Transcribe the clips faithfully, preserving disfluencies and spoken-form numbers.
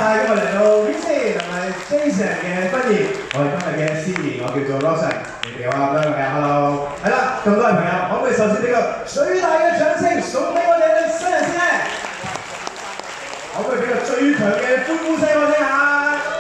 晒今日嚟到 Vincent 同埋 Jason 嘅婚宴，我係今日嘅司儀，我叫做 Lawson， 你哋好啊，兩位嘅 Hello， 係啦，咁多位朋友，可唔可以首先俾個最大嘅掌聲送俾我哋嘅新人先咧？可唔可以俾個最強嘅歡呼聲我聽下？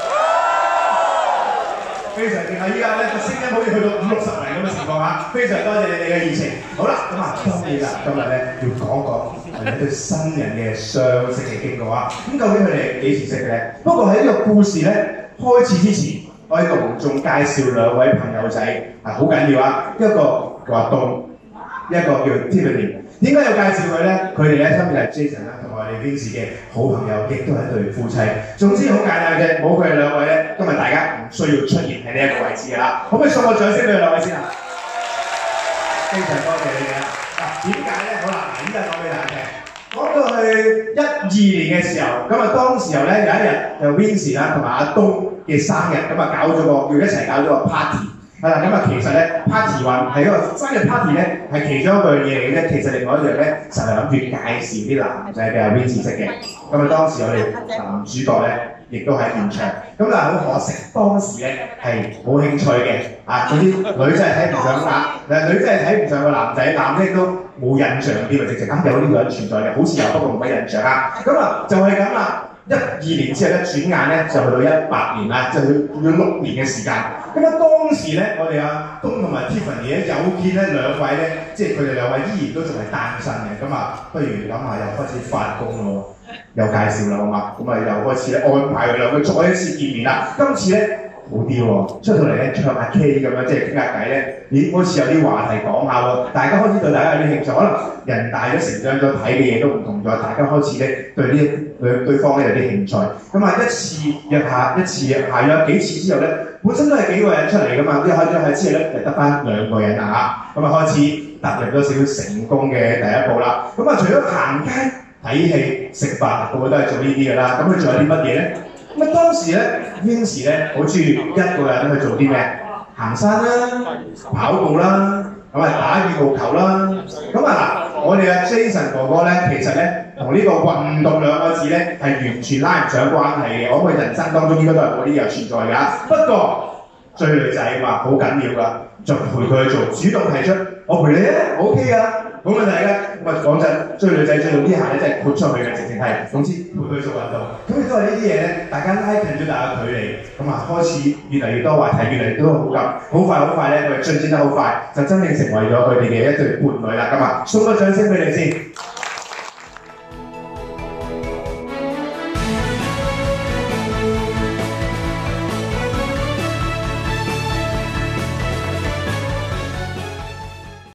非常勁啊！依家咧個聲音好似去到五六十人咁嘅情況下，非常多謝你哋嘅熱情。好啦，咁啊當然啦，今日咧要講講我哋一對新人嘅相識嘅經過啊。咁究竟佢哋幾時識嘅咧？不過喺呢個故事咧開始之前，我喺度隆重介紹兩位朋友仔啊，好緊要啊！一個叫阿東，一個叫 Tiffany。點解要介紹佢咧？佢哋咧分別係 Jason 啦，同埋我哋 Vince 嘅好朋友，亦都係一對夫妻。總之好簡單嘅，冇佢哋兩位咧，今日大家唔需要出現喺呢一個位置㗎啦。可唔可以送個掌聲俾佢兩位先啊？非常多謝你哋啦。嗱，點解咧？好啦，嗱，依家講俾大家聽。講到去一二年嘅時候，咁啊當時候咧有一日，就 Vince 啦同埋阿東嘅生日，咁啊搞咗個要一齊搞咗個 party。係啦，咁啊其實咧 party 話係一個生日 party 咧，係其中一樣嘢嚟嘅啫。其實另外一樣咧就係諗住介紹啲男仔俾阿 Vince 識嘅。咁啊當時我哋男主角咧亦都喺現場，咁但係好可惜當時咧係冇興趣嘅。啊，嗰啲女真係睇唔上眼，誒女真係睇唔上個男仔，男仔都冇印象啲喎，直情啊有呢個人存在嘅，好似有不過冇乜印象啊。咁啊就係咁啦。一二年之後咧，轉眼咧就去到一八年啦，就要要六年嘅時間。咁啊，當時咧，我哋阿東同埋 Tiffany 咧有見咧兩位咧，即係佢哋兩位依然都仲係單身嘅。咁啊，不如諗下又開始發工咯，有介紹啦，好嘛？咁啊，又開始咧安排佢兩個再一次見面啦。今次咧好啲喎，出到嚟咧唱下 K 咁樣，即係傾下偈咧，咦好似有啲話題講下喎，大家開始對大家有啲興趣，可能人大咗成長咗，睇嘅嘢都唔同咗，大家開始咧對呢對對方咧有啲興趣。咁啊一次約下，一次約下，約幾次之後咧，本身都係幾個人出嚟噶嘛，一開咗係之後咧就得翻兩個人啦嚇，咁啊開始踏入咗少少成功嘅第一步啦。咁啊除咗行街、睇戲、食飯，個個都係做呢啲㗎啦。咁佢仲有啲乜嘢咧？咁啊當時咧 Vince 咧好中意一個人去做啲咩？行山啦、跑步啦，咁啊打羽毛球啦。咁啊嗱，我哋阿 Jason 哥哥咧，其實咧同呢個運動兩個字咧係完全拉唔上關係嘅。我諗佢人生當中應該都係冇呢樣存在㗎。不過追女仔嘛，好緊要㗎，就陪佢去做，主動提出我陪你啊 ，OK 㗎，冇問題㗎。咁啊講真，追女仔追到呢下咧，真係豁出去嘅，直情係。總之陪佢做運動，咁亦都係呢啲嘢咧，大家拉近咗大家距離，咁啊開始越嚟越多話題，越嚟越多好感，好快好快咧，佢進展得好快，就真正成為咗佢哋嘅一對伴侶啦。咁啊，送個掌聲俾你先。